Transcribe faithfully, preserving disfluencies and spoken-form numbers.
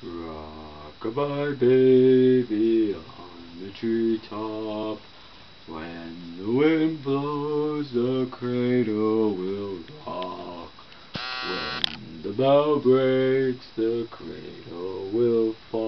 Rock-a-bye baby on the treetop. When the wind blows, the cradle will rock. When the bough breaks, the cradle will fall.